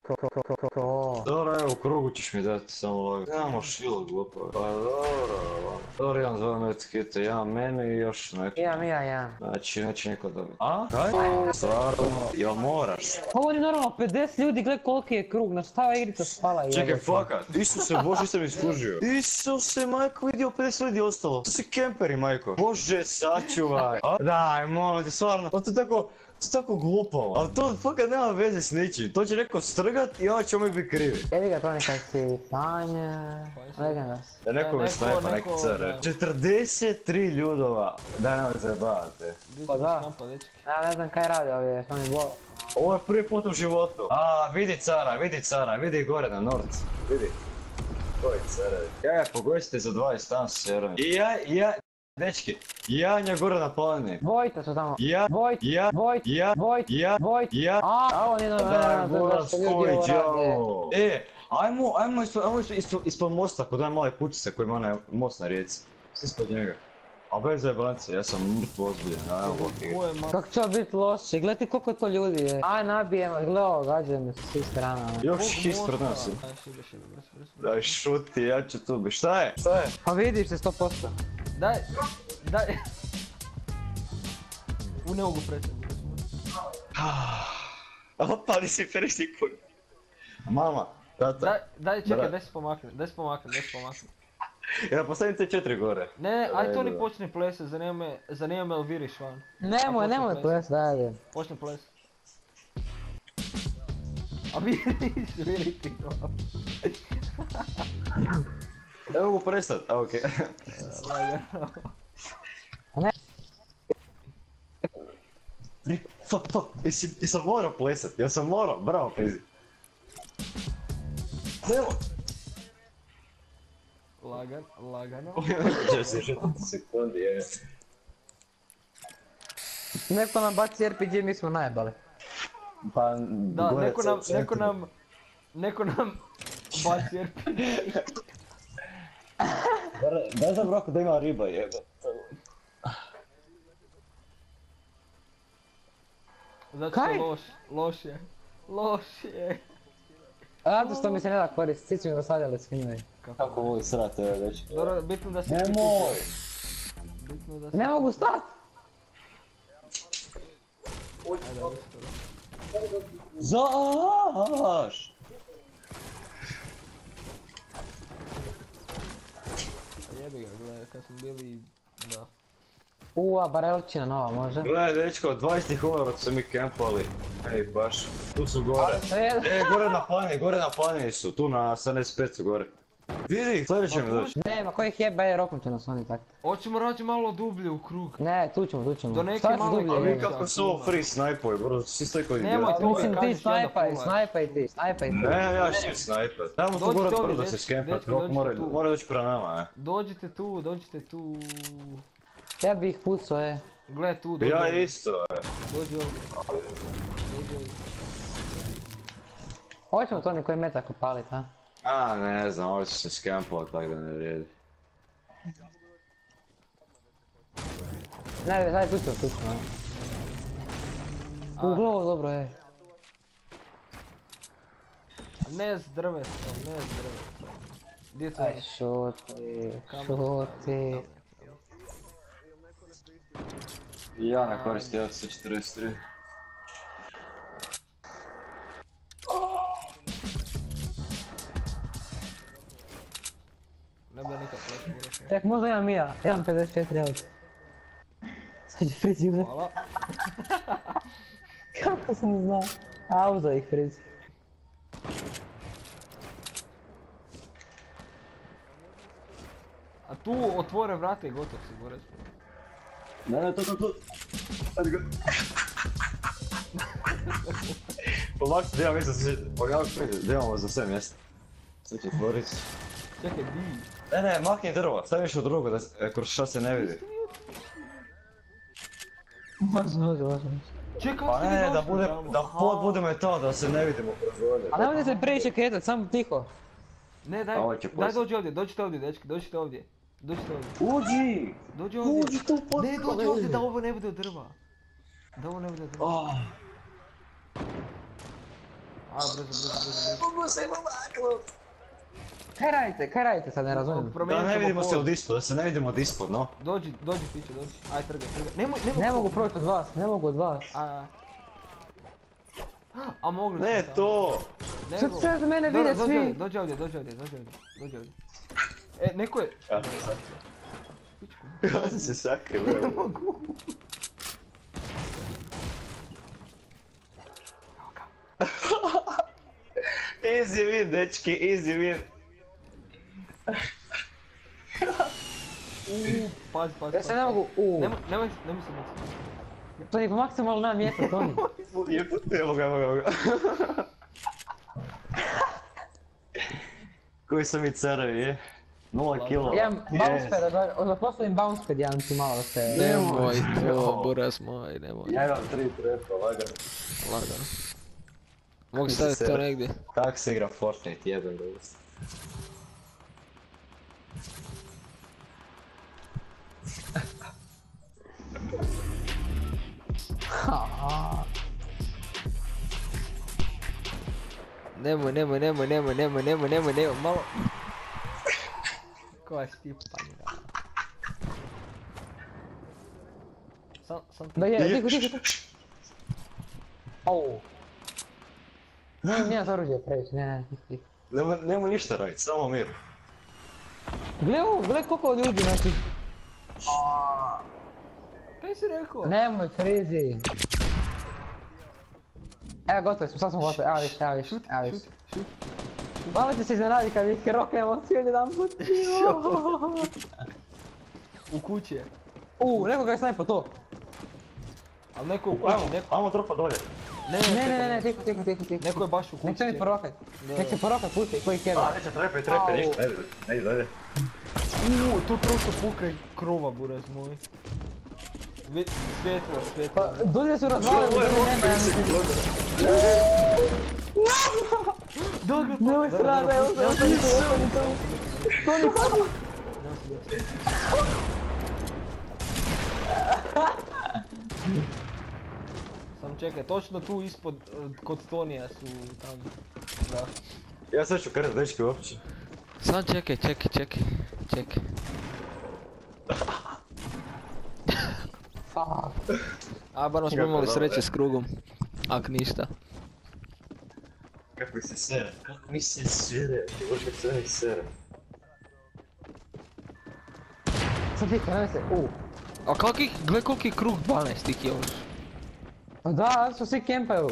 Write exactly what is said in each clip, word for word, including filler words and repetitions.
Ko, ko, ko, ko, ko. Dobro, evo, u krugu ćeš mi dati samo lagati. Nemamo šilo glupo. Pa dobro, dobro, imam dva medkita, jedan meni i još neko. Imam, ja, ja. Znači, neće niko dobiti. A? Kaj? Stvarno, jel moraš? Ovo je normalno, pedeset ljudi, gled koliki je krug, na šta ova igrica spala je. Čekaj, fakat, Isuse, Bože, sam iskužio. Isuse, majko, vidio pedeset ljudi ostalo. To si kemperi, majko. Bože, sačuvaj. A? Daj, molim te, stvarno, to je tako... To je tako glupavo, ali to fakat nema veze s ničim, to će neko strgat i onda ćemo mi biti krivi. Jebi ga to nekak si Tanja, legendas. Da neko me snajpa, neki care. četrdeset tri ljudova, daj nam zajebavate. Pa da, ja ne znam kaj radi ovdje, što mi bolo. Ovo je prvi put u životu. A, vidi cara, vidi cara, vidi gore na norcu, vidi. Koji care. Ja ja pogojite za dvadeset tam s serom. I ja, i ja, dečki, Janja gore na planini. Dvojica su tamo. Ja, Dvojit, ja, dvojit, ja, dvojit, ja, dvojit. ja. A, a ovo nije Da, normalno, Boras, što ljudi koji ovo rade. djavo. E, ajmo, ajmo ispod, ajmo ispod, ispod mosta kod one male kućice koji ima onaj most na rijeci. Svi ispod njega. A bez zajebance, ja sam mrtvo ozbiljen, ajmo blokirati. Kako će ovo biti loše, gledaj koliko to ljudi je. Aj nabijemo, gledaj ovo, gađaju me s svih strana. Još ispred nas. Daj šuti, ja ću tu bi. Šta je? Šta je? Pa vidiš se sto posto. Daj, daj. U ne mogu preći. Opa, nisi prešli put. Mama, tata. Daj, daj, čekaj, Brat. daj se pomakni, daj se pomakni, daj se pomakni. Ja postavim te četiri gore. Ne, ne, aj to Ajde. ni počne plesat, zanima me, zanima me jel viriš van. Nemoj, A, nemoj počne ples, daj, daj. Počne plesat. A viriš, viriš ti to. Ne mogu prestat, a okej. Lagano. Fuck, fuck, jesi, jesam morao plesat, ja sam morao, bravo Pezi. Nemo! Lagan, lagano. Će se šetati sekundi, je. Neko nam baci R P G, mi smo najebali. Pa, Da, gore neko nam, centar. neko nam, neko nam baci R P G. Daj za broko da ima riba, jebe. Zato Kaj? što loš, loš je. Loš je. Zato što mi se ne da koristiti, svi su mi dosadili skinovi. Kako voli srati, evo već. Dobro, bitno da se... Nemoj! Bitno da se... Ne mogu stat! Ajde, ajde se to. Zaš! Jebi ga, gledaj, kad smo bili... Da. Uaa, barelčina nova, može? Gledaj, dečko, dvadeset hovorot su mi kempali. Ej, baš. Tu su gore. E, E, gore na planini, gore na planini su, tu na sedamdeset pet su gore. Vidi, sljedeće mi doći. nema, kojih jeba je rokom će nas oni tak. Hoćemo rađe malo dublje u krug. Ne, tu ćemo, tu ćemo. Do neke Šta ću male dublje, A vi jebi? kako su ovo free snajpovi, bro, svi stoji kod idiota. Nemoj to. Mislim ti Kažeš i onda snajpaj, pulaš. snajpaj ti, snajpaj ti. Ne, ja šim snajper. Dajmo tu Dođite gore ovdje, brdo se dečki, skempat, dečki, rok dođite mora, tu. mora doći pre nama, e. Dođite tu, dođite tu. Ja bih ih pucao, e. Gle tu, dođi Ja ovdje. isto, e. Dođi ovdje. Dođi ovdje. Hoćemo to neki metak upalit, a? A, ne znam, ovo će se skempovat, tako da ne vrijedi. Ne, ne, daj tu ćemo, tu ćemo, a. U glovo dobro, e. Ne s drvetom, ne s drvetom. Gdje to Aj, je? šuti, šuti. Ja ne koristim F C četrdeset tri. Ne bi nikad pleći budući. Ček, možda imam i ja, imam pedeset četiri auto. Sad će frizi uzeti. Hvala. Kako sam znao? Auto ih frizi. A tu otvore vrata i gotov si, gore smo. Ne, ne, to, to, to. Ajde go. Pomak se, da imam mjesto za sve, pogledaj da imamo za sve mjesta. Sve će otvorit. Čekaj, di? Ne, ne, makni drvo, staviš u drugo da e, kroz šta se ne vidi. Može, može, može. Čekaj, kako Pa ste vi ne, da došli bude, tamo? da Aha. pod bude metal, da se ne vidimo kroz vode. A nemojte se previše kretat, samo tiho. Ne, daj, A ovo će daj poslije. dođi ovdje, dođite ovdje, dečki, dođite ovdje. Dođite ovdje. Uđi! Dođi ovdje. Uđi tu pod Ne, dođi ovdje da ovo ne bude od drva. Da ovo ne bude od drva. Oh, brzo, brzo, brzo, brzo. Mogu se pomaknut! Kaj radite, kaj radite sad, ne razumijem. Da Promijenit ne ćemo vidimo se pol. od ispod, da se ne vidimo od ispod, no. Dođi, dođi piće, dođi. Aj, trgaj, trgaj. Nemoj, nemoj. Ne mogu proći od vas, ne mogu od vas. A, a. A mogli Ne smo to! samo. Sad Nego. sad mene Dobro, vide dođi ovdje, svi. dođi ovdje, dođi ovdje, dođi ovdje, dođi ovdje. E, neko je... Ja sam se sakrio, evo. Mogu. Easy win, dečki, easy win. Uuu, pazi, pazi, Ja pazi. se ne mogu, uuu. Nemoj, nemoj, nemoj se baciti. To je maksimalno na mjesto, Toni. Jebut, evo ga, evo ga, evo ga. Koji sam mi carevi, je? Nula kilo. Imam bounce pad, da- da postavim bounce pad, jedan ti malo da se... Nemoj to, Jo. buraz moj, nemoj. Ja imam tri trepa, lagano. Lagano. Mogu Ti si staviti to sere. negdje. Kak se igra Fortnite, jebem da vas. Nemoj, nemoj, nemoj, nemoj, nemoj, nemoj, nemoj, nemoj, malo. Koja si ti panjira. Sam, sam ti... Da je, tiho, tiho, tiho. Au. Ne, nema oružje previše, ne, ne, tiho, tiho. Nemo, nemo ništa radit, samo mir. Gle ovo, gle koliko ljudi, znači... Kaj si rekao? Nemoj, crazy. Evo, gotovi smo, sad smo gotovi, evo viš, evo viš, evo viš. Malo će se iznenaditi kad ih roknemo svi jedan put. U kući je. Uuu, neko ga je snajpo to. Ali neko u Ajmo, kući, neko... ajmo tropa dolje. Ne, Ne, ne, ne, ne, tiho, tiho, tiho, tiho. Neko je baš u kući. Nek se mi porokat. Da. Nek se porokat, pusti, koji A, keva. neće trepe, trepe, Au. ništa, ne ide, ne ide dalje. Uuu, to prosto pokraj krova, buraz moj. Vi- Svjetlo, svjetlo. Pa, dulje su razvalili, dulje nema, ja mislim. Da, da, da. Nemoj strada, evo se, evo se, evo se, evo se. Toni, pati. Sam čekaj, točno tu ispod, eh, kod Tonija su tamo. Da. Ja sad ću krenut, dečki, uopće. Sam čekaj, čekaj, čekaj, čekaj. Fuck. A, barem smo Kako imali dobro, sreće e. s krugom. Ak ništa. Kako mi se sere, kako mi se sere, ti boš kako se mi sere. Sad ti krene se, uuu. A kakih, gle koliki je krug dvanaest ih još. Pa da, su svi kempaju.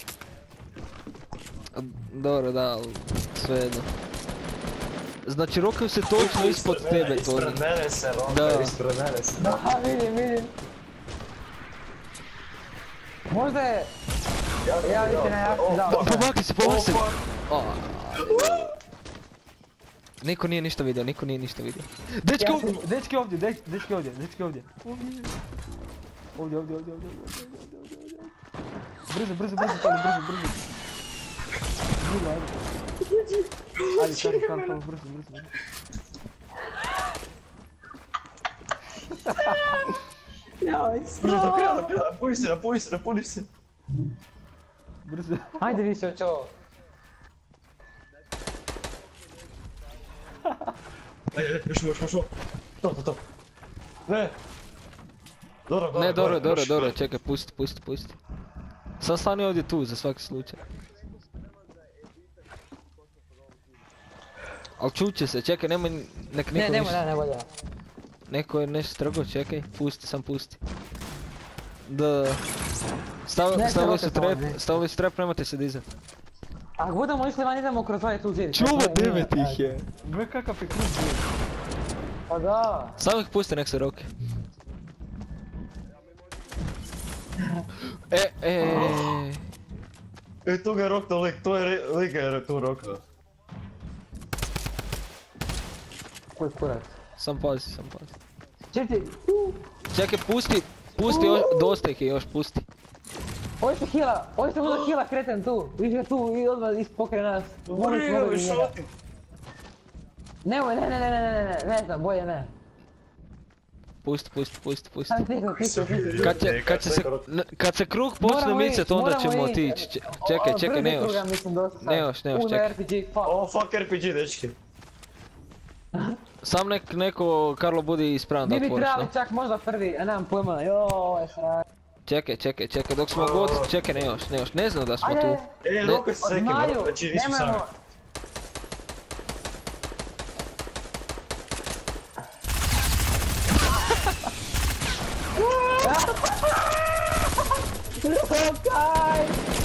A, dobro, da, ali svejedno. Znači rokaju se točno ispod tebe, Toni. Ispred mene se, Da. roka, ispred mene se. Da, vidim, vidim. Možda je... Ja vidite na jak O, dao. Pa, pomakni se, pomakni se! O, A, Niko nije ništa vidio, niko nije ništa vidio. Dečki Ja ovdje! sam- Dečki ovdje, dečki, dečki ovdje, dečki ovdje. Ovdje, ovdje, ovdje, ovdje, ovdje, ovdje, ovdje, ovdje, ovdje. Brzo, brzo, brzo, Toni, brzo, brzo. Brzo, ajde. Ajde, Toni, Toni, Toni, brzo, brzo, brzo. Joj, Brzo, naprijed, naprijed, napuni se, napuni se, napuni se. Brzo. ajde više od čovo. Ajde, ajde, još, još, još, još. To, to, to. Ne. Dobro, dobro, Ne, dobro, dobro, još, dobro, još. čekaj, pusti, pusti, pusti. Sam stani ovdje tu, za svaki slučaj. Al čuće se, čekaj, nemoj, nek Ne, neko nemoj, ništa, ne, ne bolje. neko je nešto strgo, čekaj, pusti, sam pusti. Da, Stav, Ne, stavili ne, su ne, trep, ne. stavili su trep, nemojte se dizat. Ako budemo išli van, idemo kroz ovaj tu zid. Čuva, Znači, nije- devet ih je. Gle kakav je krug bio. Pa da. Samo ih pusti, nek se roke. E, e, E, tu ga je roknuo lik, to je re- lik ga je tu roknuo. Koji kurac. sam pazi, sam pazi. Čekaj, Čekaj, pusti, pusti, još, dosta ih je još, pusti. ovo se hila, ovo se možda hila kreten tu. Viš ga tu i odmah ispokre nas. Mogu Uri, mogu evo, njega. šoti. Nemoj, ne, ne, ne, ne, ne, ne, ne znam, bolje ne. pusti, pusti, pusti, pusti. Sam tiho, tiho, tiho. Kad će, kad će se, n- kad se krug počne Moramo micat, ići, onda moramo ćemo ići. otići. Če- Čekaj, O, čekaj, brzi ne još. kruga, mislim, dosta sad. Ne još, ne još, Puno čekaj. R P G, fuck. O, fuck R P G, dečki. Sam nek, neko, Karlo, budi ispravan da Mi bi otvoriš, trebali ne? čak možda prvi, a nemam pojma, joj, sraj. Čekaj, čekaj, čekaj, dok smo god, čekaj, ne još, ne još, ne znam da smo Ajde, tu. E, Ne. Luka se seki, znaju, bro, znači nisu sami. nemojmo. Kaj?